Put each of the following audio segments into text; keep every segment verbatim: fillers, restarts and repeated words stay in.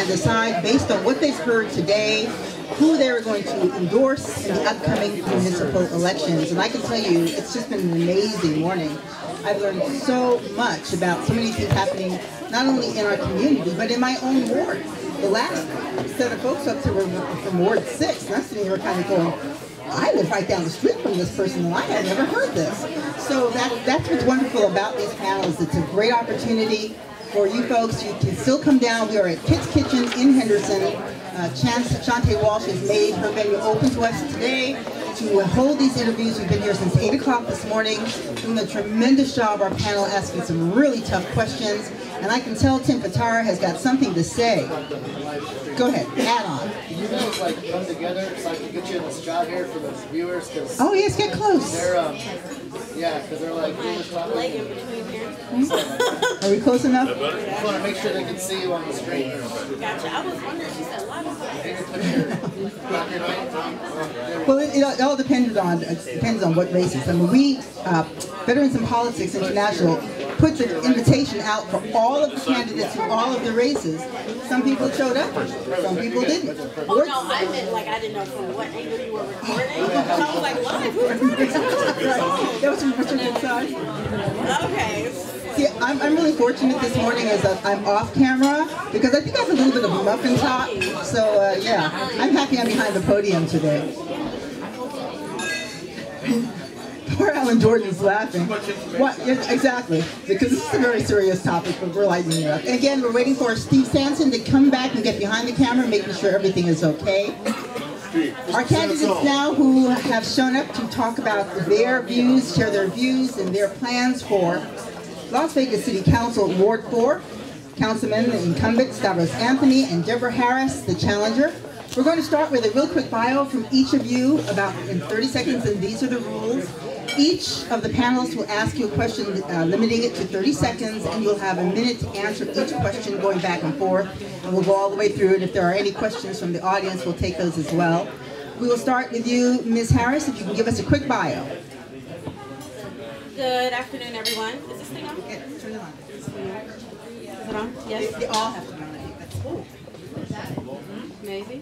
and decide based on what they've heard today who they're going to endorse in the upcoming municipal elections. And I can tell you, it's just been an amazing morning. I've learned so much about so many things happening, not only in our community, but in my own ward. The last set of folks up to were from Ward six, and I'm sitting here kind of going, I live right down the street from this person, and I had never heard this. So that, that's what's wonderful about these panels. It's a great opportunity for you folks. You can still come down. We are at Kit's Kitchen in Henderson. Uh, Chance Shante Walsh has made her venue open to us today to hold these interviews. We've been here since eight o'clock this morning, doing a tremendous job. Our panel asking some really tough questions. And I can tell Tim Patara has got something to say. Go ahead, add on. Can you guys like come together so I can get you in the shot here for the viewers? Cause oh yes, get close. They're, um, yeah, because they're like, leg in between here. Are we close enough? I just want to make sure they can see you on the screen. Gotcha. I was wondering, she said, live. Well, it, it all depends on it depends on what races. I mean, we uh, Veterans in Politics International puts an invitation out for all of the candidates in all of the races. Some people showed up, some people didn't. Oh no, I meant like I didn't know from what angle you were recording. So I was like, live, who's recording? Right. That was from Richard's side. Okay. See, I'm, I'm really fortunate this morning as a, I'm off camera because I think I have a little bit of a muffin top. So uh, yeah, I'm happy I'm behind the podium today. Poor Alan Jordan's laughing. What? Yes, exactly, because this is a very serious topic, but we're lightening it up. And again, we're waiting for Steve Sanson to come back and get behind the camera, making sure everything is okay. Our candidates now who have shown up to talk about their views, share their views and their plans for Las Vegas City Council Ward four, Councilman the incumbent Stavros S and Deborah Harris, the challenger. We're going to start with a real quick bio from each of you, about in thirty seconds, and these are the rules. Each of the panelists will ask you a question, uh, limiting it to thirty seconds, and you'll have a minute to answer each question going back and forth. And we'll go all the way through, and if there are any questions from the audience, we'll take those as well. We will start with you, Miz Harris, if you can give us a quick bio. Good afternoon, everyone. Is this thing on? Yeah, turn it on. Is it on? Yes? They, they all have to be on, I think. That's cool. Maybe.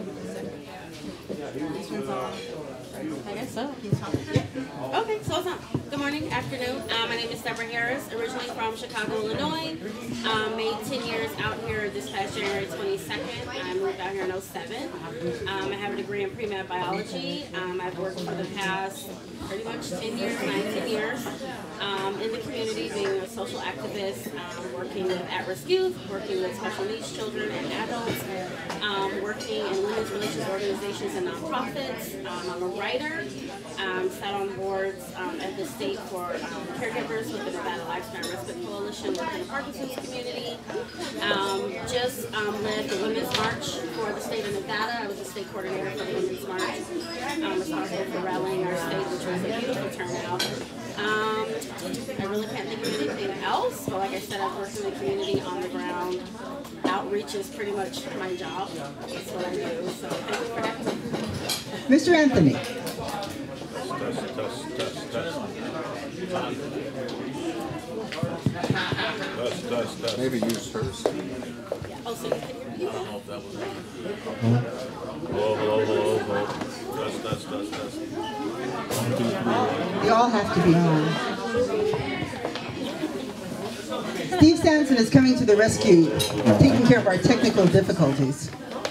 This one's on. I guess so. Okay, so it's on. Good morning, afternoon. Um, my name is Deborah Harris, originally from Chicago, Illinois. Um, made ten years out here this past January twenty-second. I moved out here in oh seven. Um, I have a degree in pre-med biology. Um, I've worked for the past pretty much ten years, nineteen years um, in the community, being a social activist, um, working with at-risk youth, working with special needs children and adults, um, working in women's relations organizations and nonprofits. Um, I'm a writer. Um, sat on boards um, at the state for um, caregivers with the Nevada Lifespan Respite Coalition within the Parkinson's community. Um, just um, led the Women's March for the state of Nevada. I was the state coordinator for the Women's March. I'm responsible for rallying our state, which was a beautiful turnout. Um, I really can't think of anything else, but like I said, I've worked in the community on the ground. Outreach is pretty much my job. That's what I do, so thank you for having me. Mister Anthony. Test, test, test, test. Test, test, test. Maybe use hers. Oh, so you can hear me? I don't know if that was it. Hello, hello, hello, hello. Test, test, test, test. They all have to be on. Steve Sanson is coming to the rescue, taking care of our technical difficulties.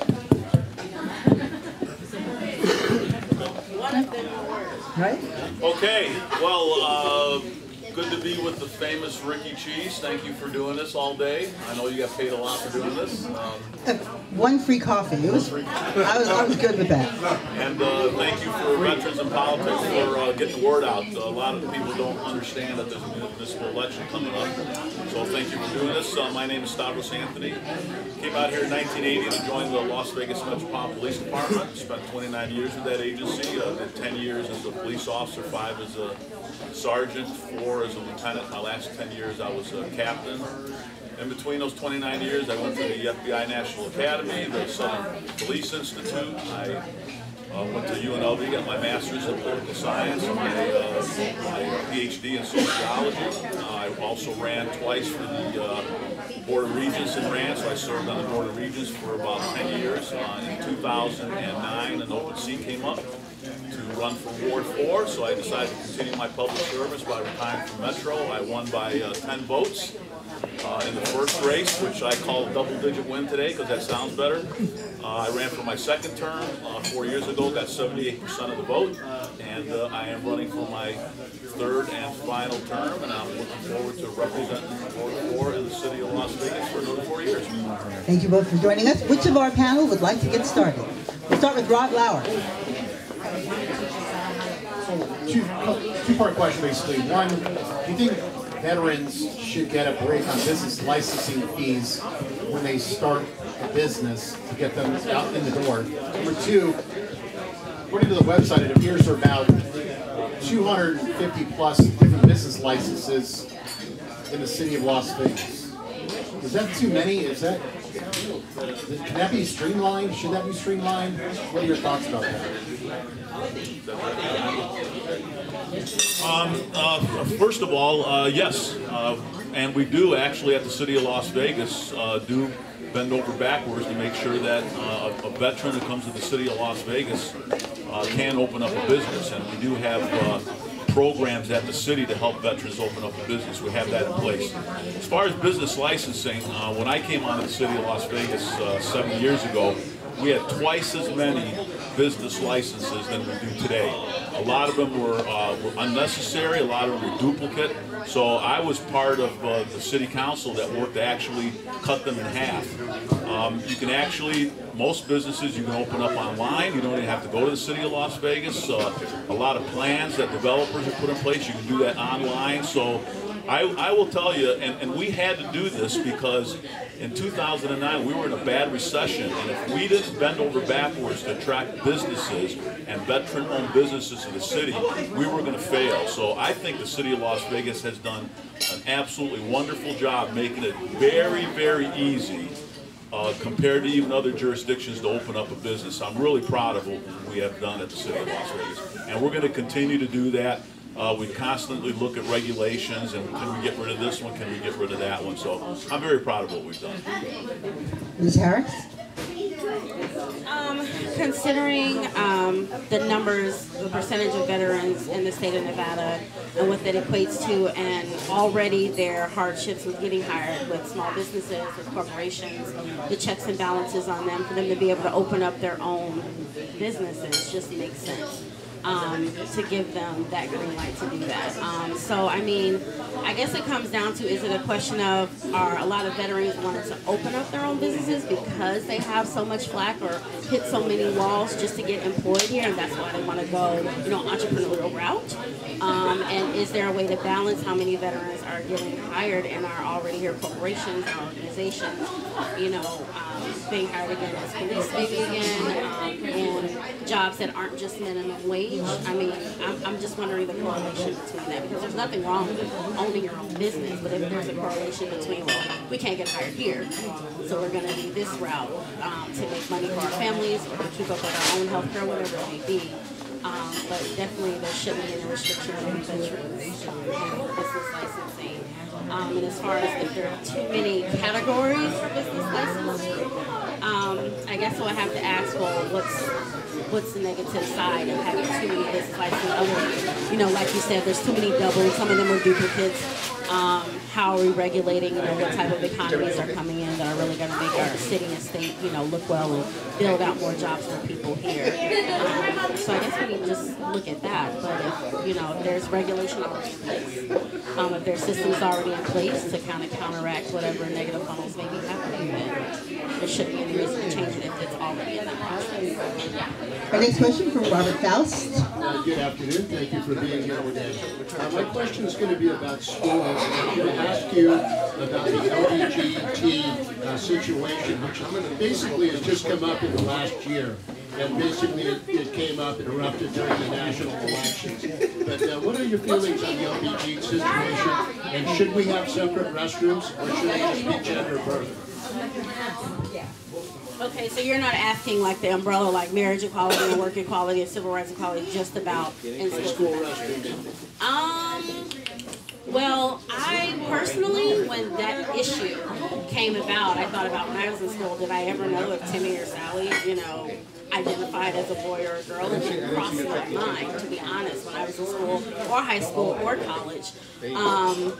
Right? Okay, well, uh, good to be with the famous Ricky Cheese. Thank you for doing this all day. I know you got paid a lot for doing this. Um, Uh, one free coffee. It was. I was. I was good with that. And uh, thank you for Veterans in Politics for uh, getting the word out. A lot of people don't understand that there's a municipal election coming up. So thank you for doing this. Uh, my name is Stavros Anthony. Came out here in nineteen eighty to join the Las Vegas Metropolitan Police Department. Spent twenty-nine years with that agency. Uh, did ten years as a police officer, five as a sergeant, four as a lieutenant. My last ten years I was a captain. In between those twenty-nine years, I went to the F B I National Academy, the Southern Police Institute. I uh, went to U N L V, got my master's in political science, my, uh, my P H D in sociology. Uh, I also ran twice for the uh, Board of Regents in Rand, so I served on the Board of Regents for about ten years. Uh, in two thousand nine, an open seat came up to run for Ward four, so I decided to continue my public service by retiring from Metro. I won by uh, ten votes uh, in the first race, which I call a double-digit win today because that sounds better. Uh, I ran for my second term uh, four years ago, got seventy-eight percent of the vote, and uh, I am running for my third and final term, and I'm looking forward to representing Ward four in the city of Las Vegas for another four years. Thank you both for joining us. Which of our panel would like to get started? We'll start with Rod Lauer. Two, two-part question, basically. One, do you think veterans should get a break on business licensing fees when they start a business to get them out in the door? Number two, according to the website, it appears there are about two hundred fifty plus different business licenses in the city of Las Vegas. Is that too many? Is that, can that be streamlined? Should that be streamlined? What are your thoughts about that? Um, uh, first of all, uh, yes, uh, and we do actually at the City of Las Vegas uh, do bend over backwards to make sure that uh, a veteran who comes to the City of Las Vegas uh, can open up a business, and we do have uh, programs at the city to help veterans open up a business. We have that in place. As far as business licensing, uh, when I came onto the City of Las Vegas uh, seven years ago, we had twice as many business licenses than we do today. A lot of them were, uh, were unnecessary, a lot of them were duplicate. So I was part of uh, the city council that worked to actually cut them in half. Um, you can actually, most businesses you can open up online. You don't even have to go to the City of Las Vegas. Uh, a lot of plans that developers have put in place, you can do that online. So I, I will tell you, and, and we had to do this because in two thousand nine we were in a bad recession, and if we didn't bend over backwards to attract businesses and veteran-owned businesses to the city, we were going to fail. So I think the City of Las Vegas has done an absolutely wonderful job making it very, very easy uh, compared to even other jurisdictions to open up a business. I'm really proud of what we have done at the City of Las Vegas, and we're going to continue to do that. Uh, we constantly look at regulations and can we get rid of this one, can we get rid of that one. So I'm very proud of what we've done. Miz Harris? Um, considering um, the numbers, the percentage of veterans in the state of Nevada and what that equates to, and already their hardships with getting hired with small businesses, with corporations, the checks and balances on them, for them to be able to open up their own businesses just makes sense. Um, to give them that green light to do that. Um, so, I mean, I guess it comes down to, is it a question of, are a lot of veterans wanting to open up their own businesses because they have so much flack or hit so many walls just to get employed here, and that's why they want to go, you know, entrepreneurial route? Um, and is there a way to balance how many veterans are getting hired and are already here, corporations and organizations, you know, um, being hired again as police maybe again, um, and jobs that aren't just minimum wage? I mean, I'm, I'm just wondering the correlation between that, because there's nothing wrong with owning your own business, but if there's a correlation between, well, we can't get hired here, so we're going to do this route um, to make money for our families or to keep up with our own health care, whatever it may be. Um, but definitely there shouldn't be any restriction on veterans um, business licensing. Um, and as far as if there are too many categories for business licensing, um, I guess we'll have to ask, well, what's what's the negative side of having too many business licenses? Other, you know, like you said, there's too many doubles. Some of them are duplicates. Um, how are we regulating, you know, what type of economies are coming in that are really going to make our city and state, you know, look well and build out more jobs for people here. Um, so I guess we can just look at that. But if, you know, if there's regulation already in place, um, if there's systems already in place to kind of counteract whatever negative funnels may be happening, then there shouldn't be any reason to change it if it's already in that process. Our next question from Robert Faust. Uh, good afternoon. Thank you for being here today. Uh, my question is going to be about schools. I'm going to ask you about the L G B T uh, situation, which basically has just come up in the last year. And basically it, it came up and erupted during the national elections. But uh, what are your feelings on the L G B T situation? And should we have separate restrooms, or should it just be gender birth? Okay, so you're not asking like the umbrella, like marriage equality and work equality and civil rights equality, just about in school restrooms? Um, well, I personally, when that issue came about, I thought about when I was in school, did I ever know if Timmy or Sally, you know, identified as a boy or a girl? It didn't cross my mind, to be honest, when I was in school or high school or college. Um,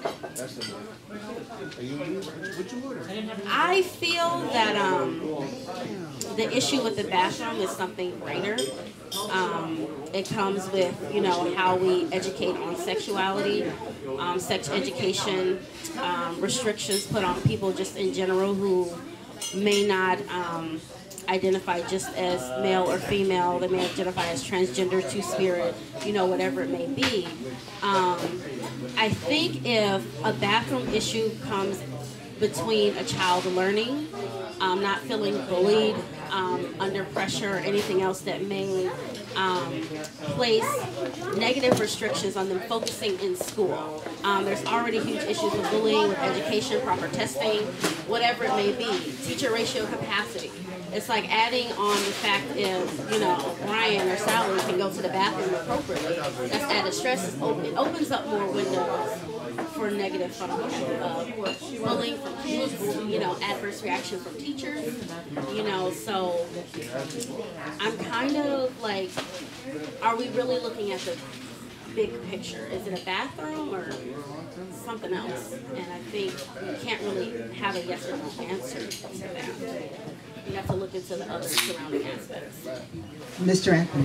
I feel that um, the issue with the bathroom is something greater. Um, it comes with, you know, how we educate on sexuality, um, sex education, um, restrictions put on people just in general who may not um, identify just as male or female. They may identify as transgender, two-spirit, you know, whatever it may be. Um, I think if a bathroom issue comes between a child learning, um, not feeling bullied, um, under pressure, or anything else that may um, place negative restrictions on them focusing in school. Um, there's already huge issues with bullying, with education, proper testing, whatever it may be, teacher ratio capacity. It's like adding on the fact if, you know, Brian or Sally can go to the bathroom appropriately, that's added stress. It opens up more windows for negative uh, bullying from kids, you know, adverse reaction from teachers, you know, so I'm kind of like, are we really looking at the big picture? Is it a bathroom or something else? And I think we can't really have a yes or no answer to that. You have to look into the other surrounding aspects. Mister Anthony.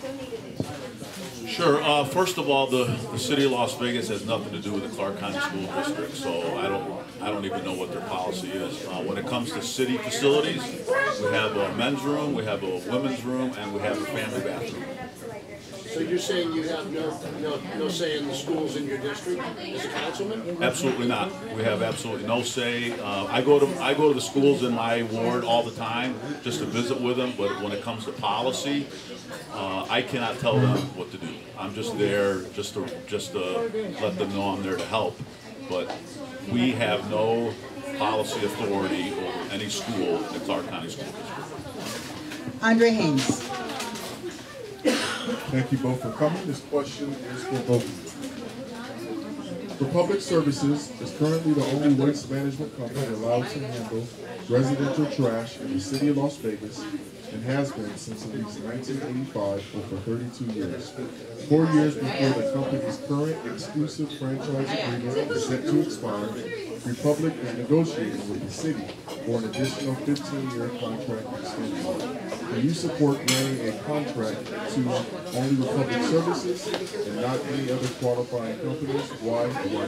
Sure. Uh, first of all, the, the city of Las Vegas has nothing to do with the Clark County School District, so I don't I don't even know what their policy is. Uh, when it comes to city facilities, we have a men's room, we have a women's room, and we have a family bathroom. So you're saying you have no, no, no say in the schools in your district as a councilman? Absolutely not. We have absolutely no say. Uh, I go to I go to the schools in my ward all the time just to visit with them. But when it comes to policy, uh, I cannot tell them what to do. I'm just there just to just to let them know I'm there to help. But we have no policy authority over any school in the Clark County School District. Andre Haynes. Thank you both for coming. This question is for both of you. For Public Services is currently the only waste management company allowed to handle residential trash in the city of Las Vegas and has been since at least nineteen eighty-five, or for thirty-two years. Four years before the company's current exclusive franchise agreement is set to expire, Republic is negotiating with the city for an additional fifteen-year contract extension. Can you support granting a contract to only Republic Services and not any other qualifying companies? Why or why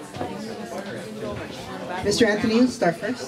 not? Mister Anthony, you start first.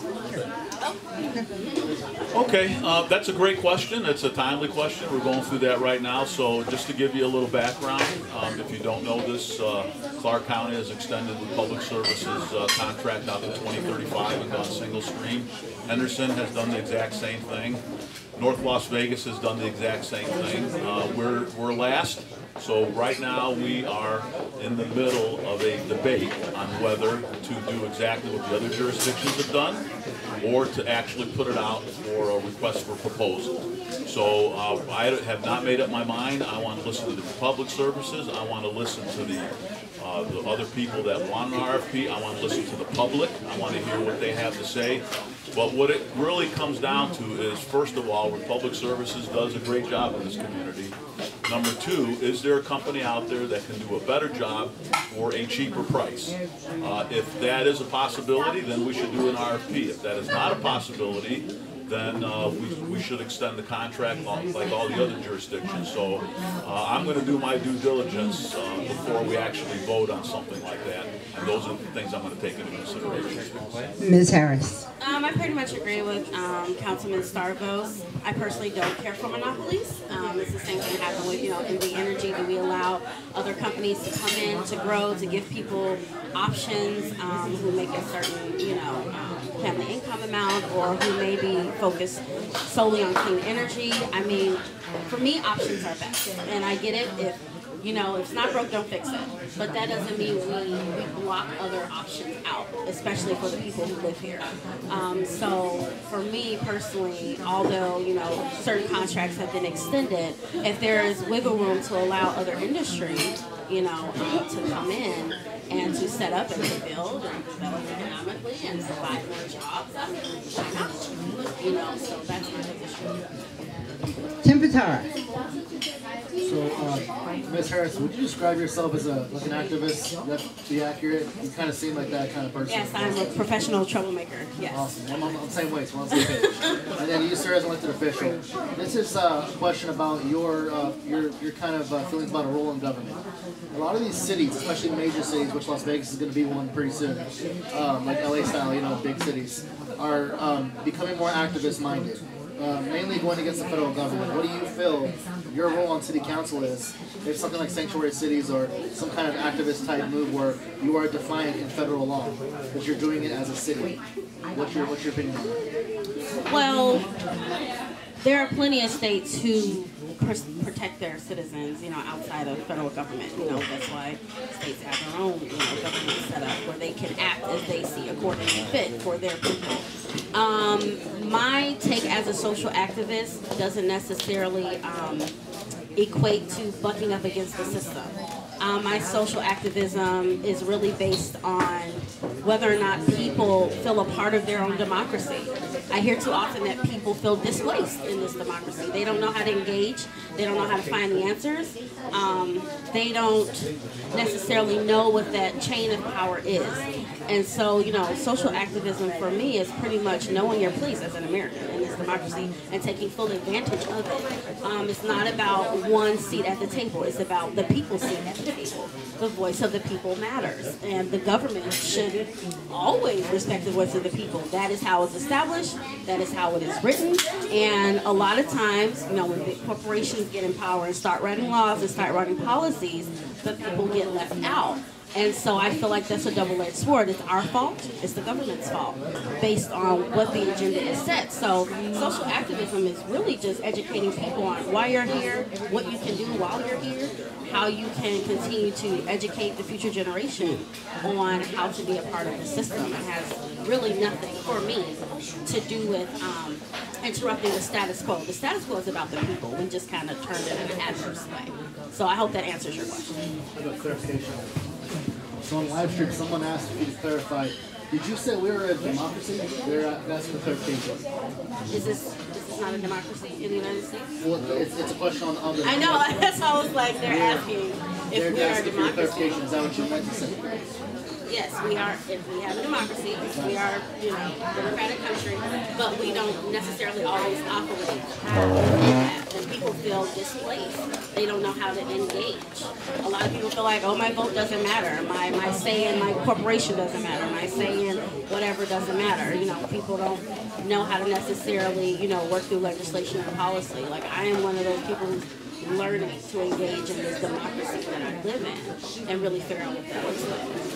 Okay, uh, that's a great question. It's a timely question. We're going through that right now. So just to give you a little background, um, if you don't know this, uh, Clark County has extended the Public Services uh, contract out to twenty thirty-five and gone single stream. Henderson has done the exact same thing. North Las Vegas has done the exact same thing. Uh, we're, we're last. So right now we are in the middle of a debate on whether to do exactly what the other jurisdictions have done or to actually put it out for a request for proposal. So uh, I have not made up my mind. I want to listen to the public services. I want to listen to the Uh, the other people that want an R F P. I want to listen to the public. I want to hear what they have to say. But what it really comes down to is, first of all, Republic Services does a great job in this community. Number two, is there a company out there that can do a better job for a cheaper price? Uh, if that is a possibility, then we should do an R F P. If that is not a possibility, then uh, we, we should extend the contract like all the other jurisdictions. So uh, I'm going to do my due diligence uh, before we actually vote on something like that. And those are the things I'm going to take into consideration. Miz Harris. Um, I pretty much agree with um, Councilman Stavros. I personally don't care for monopolies. Um, it's the same thing that happened with, you know, N V Energy. Do we allow other companies to come in, to grow, to give people options um, who make a certain, you know, um, family income amount, or who may be focused solely on clean energy? I mean, for me, options are best. And I get it. If You know, if it's not broke, don't fix it. But that doesn't mean we, we block other options out, especially for the people who live here. Um, so for me personally, although, you know, certain contracts have been extended, if there is wiggle room to allow other industry, you know, uh, to come in, and to set up and to build and develop economically and provide more jobs, I mean, why not? You know, so that's my position. Tim Pitara. So, uh, Miz Harris, would you describe yourself as a like an activist? That be accurate? You kind of seem like that kind of person. Yes, I'm a professional troublemaker. Yes. Awesome. I'm on the same way, so we're on the same page. And then you, sir, as an elected official. This is uh, a question about your uh, your your kind of uh, feelings about a role in government. A lot of these cities, especially major cities, which Las Vegas is going to be one pretty soon, um, like L A style, you know, big cities, are um, becoming more activist-minded. Uh, mainly going against the federal government. What do you feel your role on city council is if something like sanctuary cities or some kind of activist type move where you are defiant in federal law, but you're doing it as a city? What's your, what's your opinion on that? Well, there are plenty of states who protect their citizens, you know, outside of federal government. You know, that's why states have their own, you know, government set up where they can act as they see accordingly fit for their people. Um, my take as a social activist doesn't necessarily um, equate to bucking up against the system. Um, my social activism is really based on whether or not people feel a part of their own democracy. I hear too often that people feel displaced in this democracy. They don't know how to engage. They don't know how to find the answers. Um, they don't necessarily know what that chain of power is. And so, you know, social activism for me is pretty much knowing your place as an American in this democracy and taking full advantage of it. Um, it's not about one seat at the table. It's about the people's seat at the table. The voice of the people matters. And the government should always respect the voice of the people. That is how it's established. That is how it is written. And a lot of times, you know, when big corporations get in power and start writing laws and start writing policies, the people get left out. And so I feel like that's a double-edged sword. It's our fault, it's the government's fault, based on what the agenda is set. So social activism is really just educating people on why you're here, what you can do while you're here, how you can continue to educate the future generation on how to be a part of the system. It has really nothing, for me, to do with um, interrupting the status quo. The status quo is about the people. We just kind of turned it in an adverse way. So I hope that answers your question. I have a clarification. So on live stream, someone asked if you to clarify. Did you say we were a democracy? We're, that's the clarification. Is this, is this not a democracy in the United States? Well, it's, it's a question on, on the... I know, that's why I was like, they're asking if they're we are a asking for your democracy. clarification. Is that what you meant to say? Yes, we are, if we have a democracy, we are, you know, a democratic country, but we don't necessarily always operate how we do that. And people feel displaced. They don't know how to engage. A lot of people feel like, oh, my vote doesn't matter. My, my say in my corporation doesn't matter. My say in whatever doesn't matter. You know, people don't know how to necessarily, you know, work through legislation and policy. Like, I am one of those people who's learning to engage in this democracy that I live in and really figure out what that looks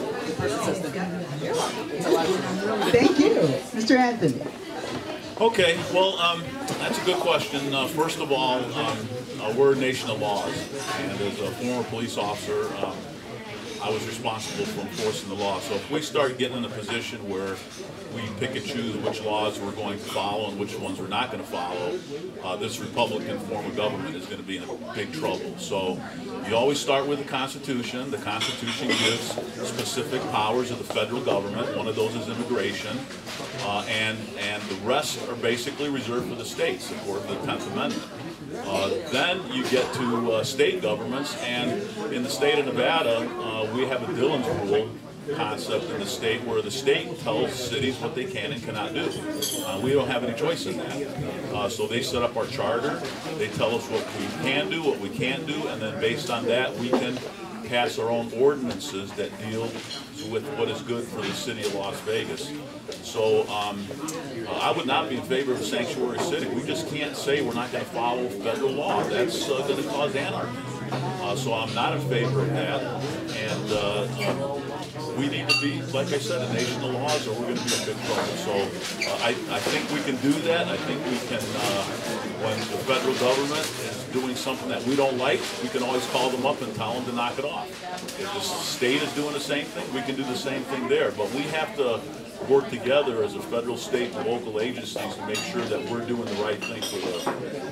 like. You're welcome. Thank you. Mister Anthony. Okay, well, um, that's a good question. Uh, first of all, um, uh, we're a nation of laws, and as a former police officer, um, I was responsible for enforcing the law. So if we start getting in a position where we pick and choose which laws we're going to follow and which ones we're not going to follow, uh, this Republican form of government is going to be in big trouble. So you always start with the Constitution. The Constitution gives specific powers of the federal government. One of those is immigration, uh, and, and the rest are basically reserved for the states, according to the tenth Amendment. Uh, then you get to uh, state governments, and in the state of Nevada, uh, we have a Dillon's rule concept in the state where the state tells cities what they can and cannot do. Uh, we don't have any choice in that. Uh, so they set up our charter, they tell us what we can do, what we can't do, and then based on that we can pass our own ordinances that deal with what is good for the city of Las Vegas. So um, uh, I would not be in favor of a sanctuary city. We just can't say we're not going to follow federal law. That's uh, going to cause anarchy. Uh, so I'm not in favor of that. And uh, uh, we need to be, like I said, a nation of laws or we're going to be in big trouble. So uh, I, I think we can do that. I think we can, uh, when the federal government is doing something that we don't like, we can always call them up and tell them to knock it off. If the state is doing the same thing, we can do the same thing there. But we have to work together as a federal, state, and local agencies to make sure that we're doing the right thing for the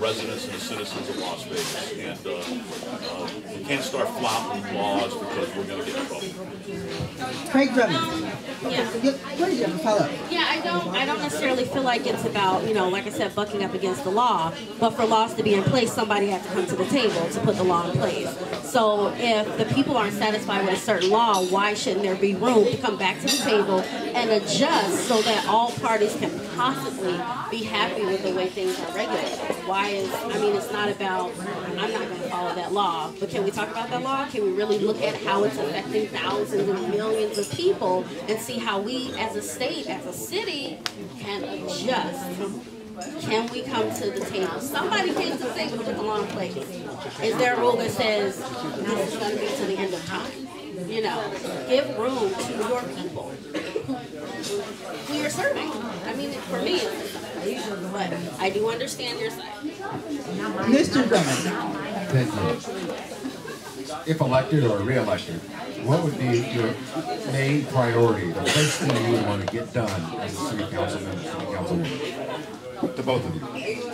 residents and the citizens of Las Vegas. And uh, uh, we can't start flopping laws because we're going to get in trouble. Craig Drummond. Yeah. What did you have a follow-up? Yeah, I don't I don't necessarily feel like it's about, you know, like I said, bucking up against the law, but for laws to be in place, somebody has to come to the table to put the law in place. So if the people aren't satisfied with a certain law, why shouldn't there be room to come back to the table and adjust so that all parties can possibly be happy with the way things are regulated? Why is, I mean, it's not about, I'm not going to follow that law, but can we talk about that law? Can we really look at how it's affecting thousands and millions of people and see how we as a state, as a city, can adjust? Can we come to the table? Somebody came to the table to put the law in place. Is there a rule that says this is going to be to the end of time? You know, give room to your people who you're serving. I mean, for me, it's but I do understand your side. Mister Drummond. Thank you. If elected or re-elected, what would be your main priority, the first thing you would want to get done as a city councilman or city councilwoman? To both of you.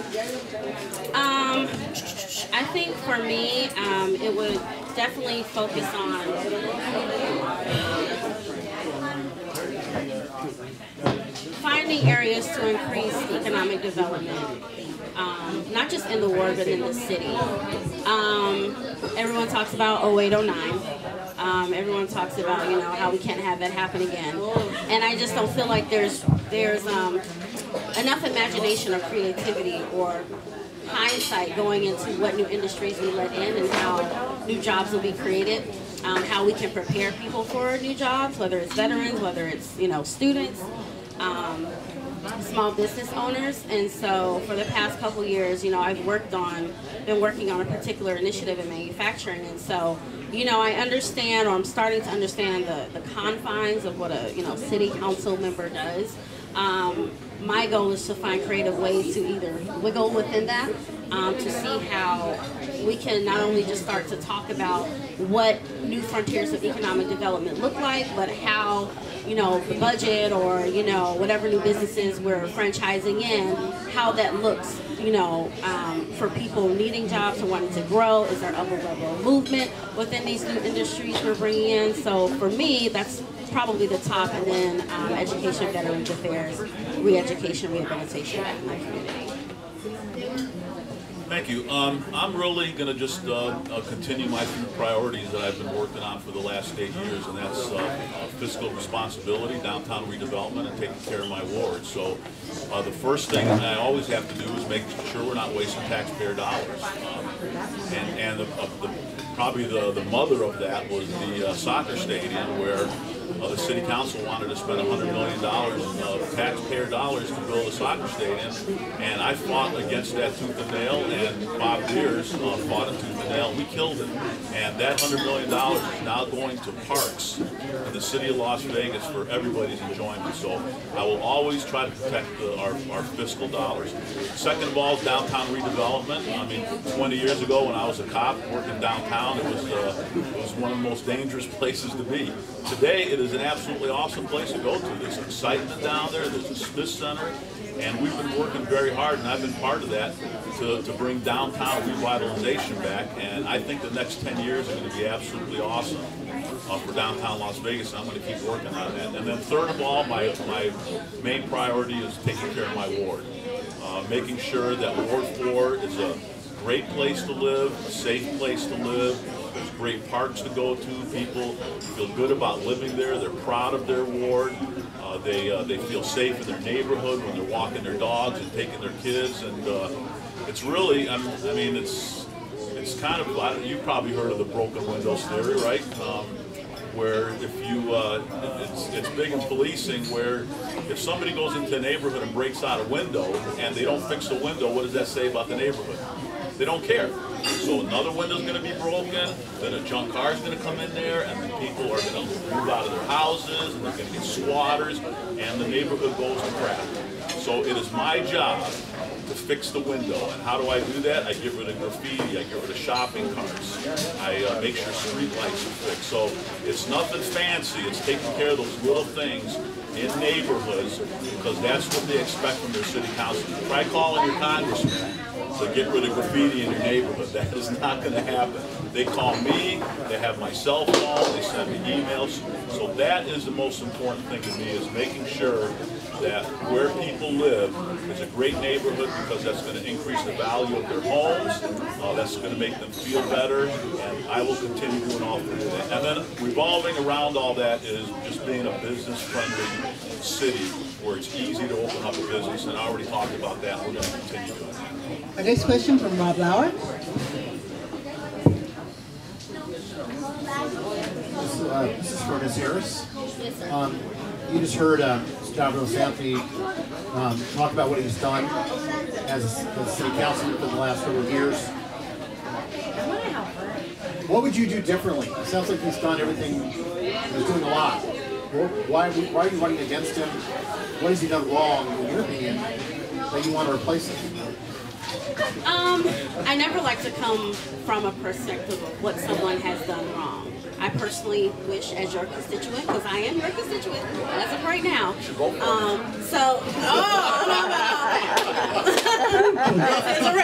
Um, I think for me, um, it would definitely focus on finding areas to increase economic development, um, not just in the ward, but in the city. Um, everyone talks about oh eight, oh nine. Um, everyone talks about, you know, how we can't have that happen again. And I just don't feel like there's, there's um, enough imagination or creativity or hindsight going into what new industries we let in and how new jobs will be created, um, how we can prepare people for new jobs, whether it's veterans, whether it's, you know, students, um, small business owners. And so for the past couple years, you know, I've worked on, been working on a particular initiative in manufacturing. And so, you know, I understand, or I'm starting to understand the, the confines of what a, you know, city council member does. Um, my goal is to find creative ways to either wiggle within that, um, to see how we can not only just start to talk about what new frontiers of economic development look like, but how, you know, the budget or, you know, whatever new businesses we're franchising in, how that looks, you know, um, for people needing jobs and wanting to grow. Is there upper level movement within these new industries we're bringing in? So for me, that's probably the top, and then um, education, veterans affairs, re-education, rehabilitation back in my community. Thank you. Um, I'm really going to just uh, uh, continue my three priorities that I've been working on for the last eight years, and that's uh, uh, fiscal responsibility, downtown redevelopment, and taking care of my ward. So uh, the first thing that I always have to do is make sure we're not wasting taxpayer dollars. Um, and and the, uh, the, probably the, the mother of that was the uh, soccer stadium, where Uh, the city council wanted to spend one hundred million dollars of taxpayer dollars to build a soccer stadium, and I fought against that tooth and nail, and Bob Deers uh, fought it tooth and nail. We killed it, and that one hundred million dollars is now going to parks in the city of Las Vegas for everybody's enjoyment. So I will always try to protect the, our, our fiscal dollars. Second of all, downtown redevelopment. I mean, twenty years ago when I was a cop working downtown, it was, uh, it was one of the most dangerous places to be. Today, it is an absolutely awesome place to go to. There's excitement down there, there's a Smith Center, and we've been working very hard, and I've been part of that, to, to bring downtown revitalization back, and I think the next ten years are going to be absolutely awesome uh, for downtown Las Vegas, and I'm going to keep working on that. And then third of all, my, my main priority is taking care of my ward, uh, making sure that Ward four is a great place to live, a safe place to live. There's great parks to go to. People feel good about living there. They're proud of their ward. Uh, they uh, they feel safe in their neighborhood when they're walking their dogs and taking their kids. And uh, it's really, I mean, it's it's kind of, you probably heard of the broken windows theory, right? Um, where if you, uh, it's, it's big in policing, where if somebody goes into a neighborhood and breaks out a window and they don't fix the window, what does that say about the neighborhood? They don't care. So another window's going to be broken, then a junk car is going to come in there, and then people are going to move out of their houses, and they're going to get squatters, and the neighborhood goes to crap. So it is my job to fix the window. And how do I do that? I get rid of graffiti, I get rid of shopping carts, I uh, make sure street lights are fixed. So it's nothing fancy, it's taking care of those little things in neighborhoods, because that's what they expect from their city council. Try calling your congressman to get rid of graffiti in your neighborhood. That is not going to happen. They call me, they have my cell phone, they send me emails. So that is the most important thing to me, is making sure that where people live is a great neighborhood, because that's going to increase the value of their homes, uh, that's going to make them feel better, and I will continue doing all three of that. And then revolving around all that is just being a business-friendly city where it's easy to open up a business, and I already talked about that. We're going to continue doing that. Our next question from Rob Lauer. This, uh, this is for Miz Harris. Um, you just heard uh, Stavros S um, talk about what he's done as a, as a city councilman for the last several years. What would you do differently? It sounds like he's done everything. He's doing a lot. Why, why are you running against him? What has he done wrong, in your opinion, that you want to replace him? Um, I never like to come from a perspective of what someone has done wrong. I personally wish, as your constituent, because I am your constituent as of right now. Um, so, oh, no, no, no. This is a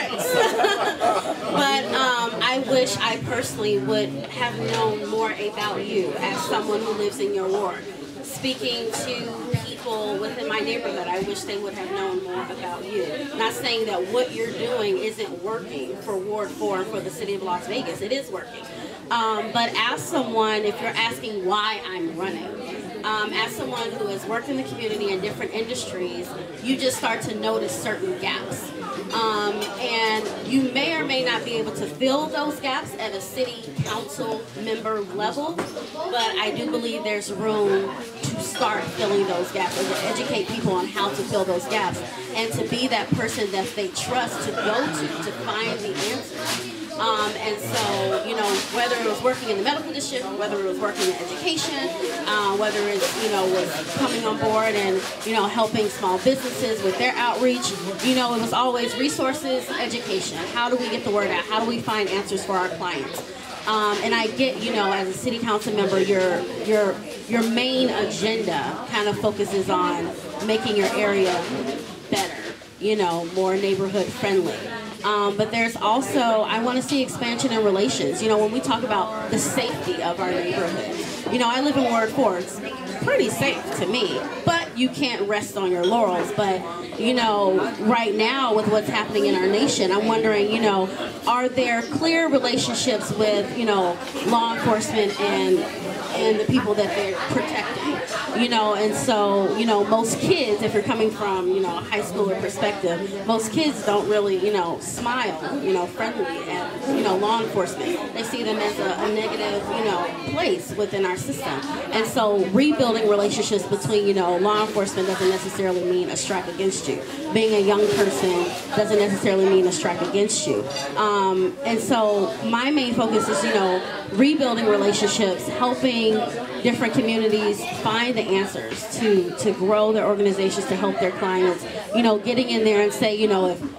Fritz. But um, I wish I personally would have known more about you as someone who lives in your ward. Speaking to people within my neighborhood, I wish they would have known more about you. Not saying that what you're doing isn't working for Ward four and for the city of Las Vegas. It is working. Um, but as someone, if you're asking why I'm running, um, as someone who has worked in the community in different industries, you just start to notice certain gaps. Um, and you may or may not be able to fill those gaps at a city council member level, but I do believe there's room to start filling those gaps and to educate people on how to fill those gaps and to be that person that they trust to go to to find the answers. Um, and so, you know, whether it was working in the medical district, whether it was working in education, uh, whether it's, you know, was coming on board and, you know, helping small businesses with their outreach, you know, it was always resources, education. How do we get the word out? How do we find answers for our clients? Um, and I get, you know, as a city council member, your, your, your main agenda kind of focuses on making your area better, you know, more neighborhood friendly. Um, but there's also, I want to see expansion in relations. You know, when we talk about the safety of our neighborhood, you know, I live in Ward four. It's pretty safe to me, but you can't rest on your laurels. But, you know, right now with what's happening in our nation, I'm wondering, you know, are there clear relationships with, you know, law enforcement and and the people that they're protecting, you know, and so, you know, most kids, if you're coming from, you know, a high schooler perspective, most kids don't really, you know, smile, you know, friendly at, you know, law enforcement. They see them as a, a negative, you know, place within our system. And so rebuilding relationships between, you know, law enforcement doesn't necessarily mean a strike against you. Being a young person doesn't necessarily mean a strike against you. Um, and so my main focus is, you know, rebuilding relationships, helping different communities find the answers to, to grow their organizations, to help their clients, you know, getting in there and say, you know, if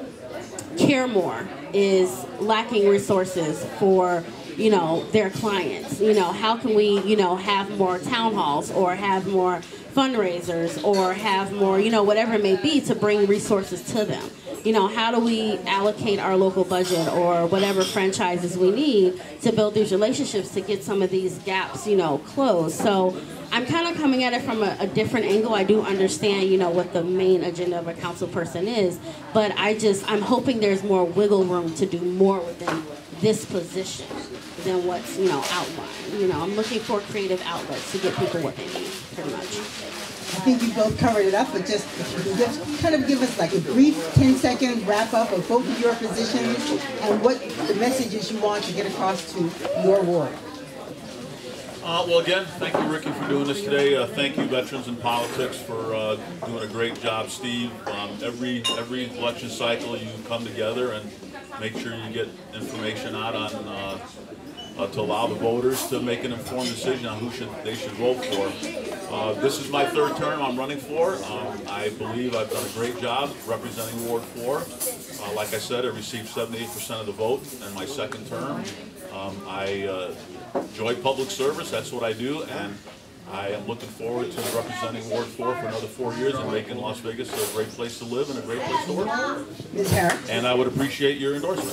Caremore is lacking resources for, you know, their clients, you know, how can we, you know, have more town halls or have more fundraisers or have more, you know, whatever it may be to bring resources to them. You know, how do we allocate our local budget or whatever franchises we need to build these relationships to get some of these gaps, you know, closed. So I'm kind of coming at it from a, a different angle. I do understand, you know, what the main agenda of a council person is, but I just, I'm hoping there's more wiggle room to do more within this position than what's, you know, outlined. You know, I'm looking for creative outlets to get people what they need, pretty much. I think you both covered it up, but just, just kind of give us like a brief ten second wrap up of both of your positions and what the messages you want to get across to your ward. Uh, well, again, thank you, Ricky, for doing this today. Uh, thank you, Veterans in Politics, for uh, doing a great job, Steve. Um, every every election cycle, you come together and make sure you get information out on uh, uh, to allow the voters to make an informed decision on who should they should vote for. Uh, this is my third term I'm running for. Um, I believe I've done a great job representing Ward four. Uh, like I said, I received seventy-eight percent of the vote in my second term. Um, I uh, enjoy public service. That's what I do, and I am looking forward to representing Ward four for another four years and making Las Vegas a great place to live and a great place to work. Miz Harris? And I would appreciate your endorsement.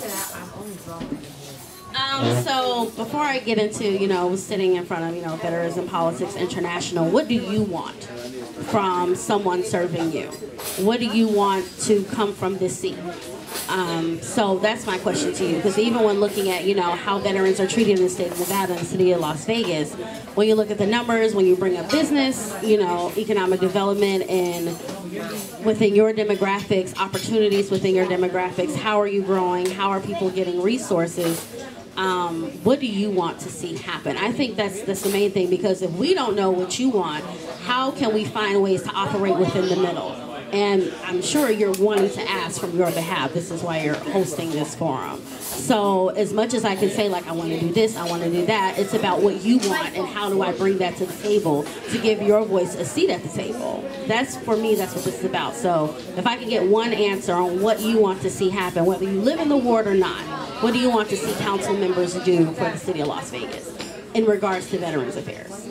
Um, so before I get into, you know, sitting in front of, you know, Veterans in Politics International, what do you want from someone serving you? What do you want to come from this seat? Um, so that's my question to you, because even when looking at, you know, how veterans are treated in the state of Nevada and the city of Las Vegas, when you look at the numbers, when you bring up business, you know, economic development and within your demographics, opportunities within your demographics, how are you growing? How are people getting resources? Um, what do you want to see happen? I think that's, that's the main thing, because if we don't know what you want, how can we find ways to operate within the middle? And I'm sure you're wanting to ask from your behalf. This is why you're hosting this forum. So as much as I can say, like, I want to do this, I want to do that, it's about what you want and how do I bring that to the table to give your voice a seat at the table. That's, for me, that's what this is about. So if I can get one answer on what you want to see happen, whether you live in the ward or not, what do you want to see council members do for the city of Las Vegas in regards to Veterans Affairs?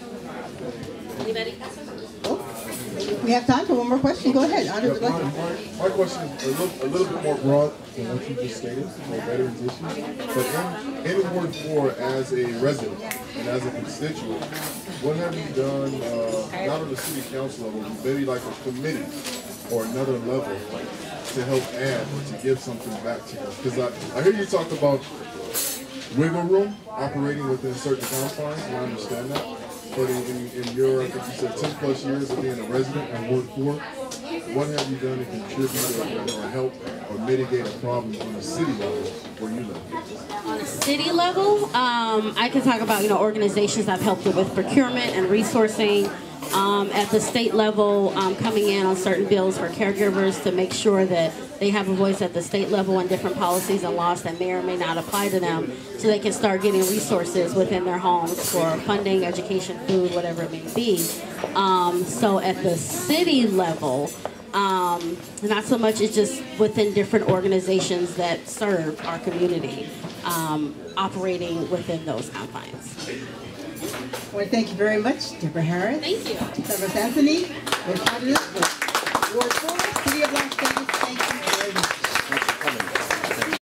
Anybody? We have time for one more question. Go ahead. Honor the my, question. my, my question is a little, a little bit more broad than what you just stated for veterans issues. But in, in Ward four, as a resident and as a constituent, what have you done, uh, not on the city council level, but maybe like a committee or another level to help add or to give something back to you? Because I, I hear you talk about wiggle room operating within certain confines, and I understand that. But in, in, in your, I think you said ten plus years of being a resident in Ward four, what have you done to contribute or, or help or mitigate a problem on a city level where you live? On a city level, um, I can talk about, you know, organizations I've helped with procurement and resourcing. Um, at the state level, um, coming in on certain bills for caregivers to make sure that they have a voice at the state level on different policies and laws that may or may not apply to them, so they can start getting resources within their homes for funding, education, food, whatever it may be. Um, so at the city level, um, not so much, it's just within different organizations that serve our community, um, operating within those confines. Well, thank you very much, Deborah Harris. Thank you. Stavros Anthony, with